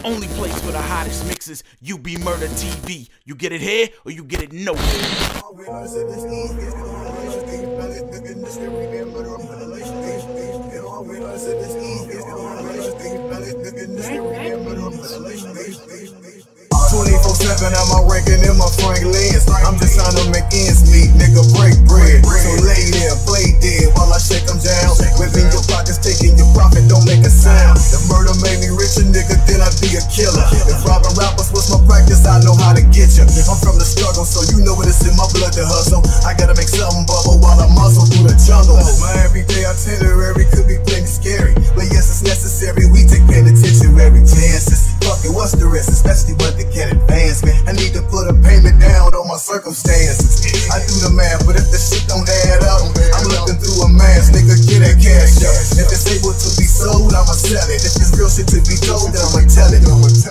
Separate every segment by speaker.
Speaker 1: only place for the hottest mixes, UBMurdaTV. You get it here or you get it nowhere.
Speaker 2: I'm my ranking in my Franklins. I'm just trying to make ends meet, nigga, break bread. So lay there, play dead while I shake them down. Within your pockets, taking your profit, don't make a sound. The murder made me richer, nigga, then I'd be a killer. If robbing rappers was my practice, I know how to get you. I'm from the struggle, so you know what it's in my blood to hustle. I gotta make something bubble while I muscle through the jungle. My everyday itinerary could be plenty scary, but yes, it's necessary. We take penitentiary chances. Fuck it, what's the risk? Especially when they can't advance, man. I need to put a payment down on my circumstances. I do the math, but if the shit don't add up, I'm looking through a mask, nigga, get that cash up. If it's able to be sold, I'ma sell it. If it's real shit to be told, then I'ma tell it.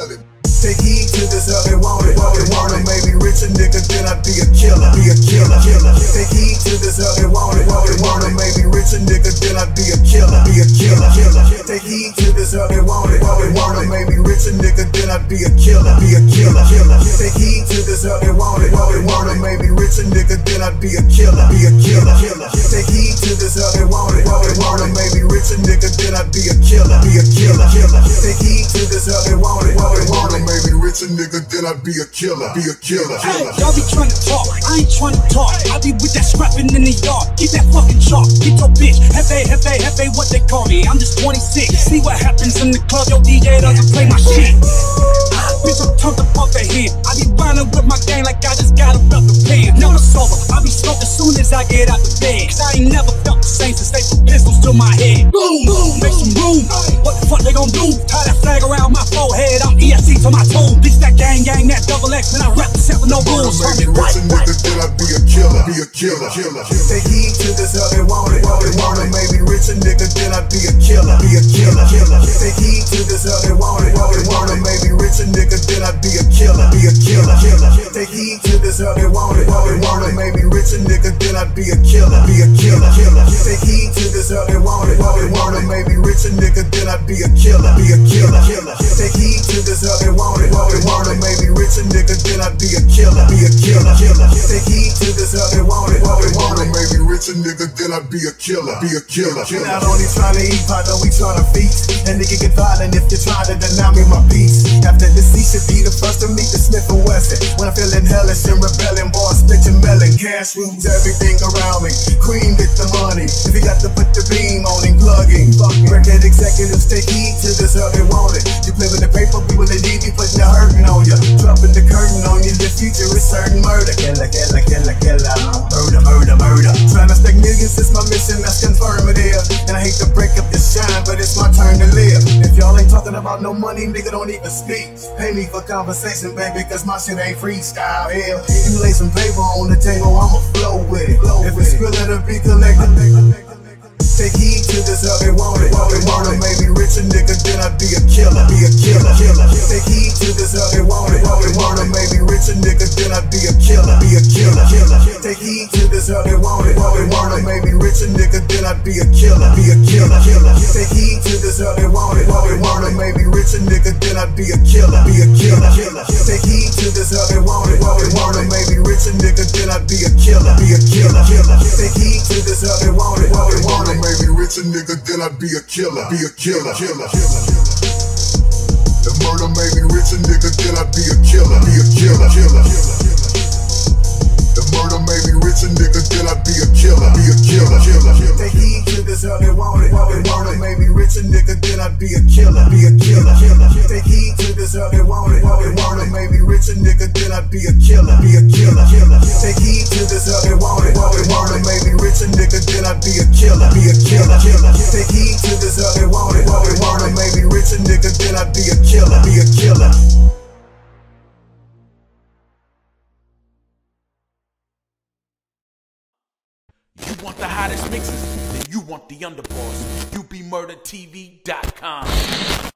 Speaker 2: Take heed to this, they want it. They want it, made me richer, nigga, then I'd be a killer. Be a killer. Take heed to this, they want it. They want it, made me richer, nigga, then I'd be a killer. Be a killer. Take heed to this, they want it. They want it, made me richer, nigga, then I'd be a killer. Be a killer. Take heed to this, they want it. They want it, made me richer, nigga, then I'd be a killer. Be a killer. Take heed to this, they want it. They want it, made me richer, nigga, then I'd be a killer. Be a killer. Take heed to this, they want it. They want it, made me richer, nigga, then I'd be a killer. Be a killer.
Speaker 3: Hey, y'all be trying to talk, I ain't trying to talk. I be with that scrapping in the yard. Keep that fucking chalk. Get your bitch. Hefe, what they call me. I'm just 26. See what happens in the club. Yo, DJ doesn't play my shit. Bitch, I'm turned up off the head. I be running with my gang like I just got about the pen. Never sober. I be smoked as soon as I get out the bed. Cause I ain't never felt the same since they put pistols to my head. Boom, boom, make some room. What the fuck they gon' do? Tie that flag around my forehead. I'm ESC to my toe. Bitch, that gang, that double X, and I represent with no rules.
Speaker 2: Made me richer, nigga, then I'd be a killer. Be a killer. Take heed to this, they want it. They want it, made me richer, nigga, then I'd be a killer. Be a killer. Take heed to this, they want it. They want it, made me richer, nigga, then I'd be a killer. Be a killer. Take heed to this, they want it. They want it, made me richer, nigga, then I'd be a killer. Be a killer. Take heed to this, they want it. They want it, made me richer, nigga, then I'd be a killer. Be a killer. Take heed to this, they want it. They want it, made me richer, nigga, then I'd be a killer. Be a killer. Take heed to this, they want it. They want it, made me richer, nigga, then I'd be a killer. Be a killer. We not only trying to eat, partner, we trying to feast. And nigga get violent if you're trying to deny me my peace. After the sea should be the first to meet the Smith & Wesson. When I'm feeling hellish and rebelling, boys, split your melon. Cash rules everything around me. Cream get the money. If you got to put the beam on and plugging. Record executives take heed to this, how they want it. You play with the paper, people that need you, putting the hurting on you. Dropping the curtain on you, the future is certain murder. Killer. Murder. Trying to stack millions is my mission, that's confirmative. And I hate to break up the shine, but it's my turn to live. If y'all ain't talking about no money, nigga, don't even speak. Pay me for conversation, baby, cause my shit ain't freestyle. Hell, you lay some paper on the table, I'ma flow with it. If it's real, it'll be collected. Take heed to this, how they want it. They want it, made me richer, nigga, then I'd be a killer. Be a killer. Take heed to this, how they want it. They want it, made me richer, nigga, then I'd be a killer. Be a killer. Take heed to this, how they want it. They want it, made me richer, nigga, then I'd be a killer. Be a killer. Take heed to this, how they want it. They want it, made me richer, nigga, then I'd be a killer. Be a killer. Take heed to this, how they want it. They want it, made me richer, nigga, then I'd be a killer. Be a killer. Take heed to this, how they want it. They want it, made me richer, nigga, then I'd be a killer. Be a killer. The murder made me richer, nigga, then I'd be a killer. Be a killer. The murder made me richer, nigga, then I'd be a killer. Be a killer. Take heed to this, how they want it. They want it, made me richer, nigga, then I'd be a killer. Be a killer. Take heed to this, how they want it. They want it, made me richer, nigga, then I'd be a killer. Be a killer. Take heed to this, how they want it. They want it, made me richer, nigga, then I'd be a killer. Be a killer. Take heed to this, how they want it. They want it, made me richer, nigga, then I'd be a killer. Be a killer.
Speaker 1: You want the hottest mixes? Then you want the underboss. UBMurdaTV.com.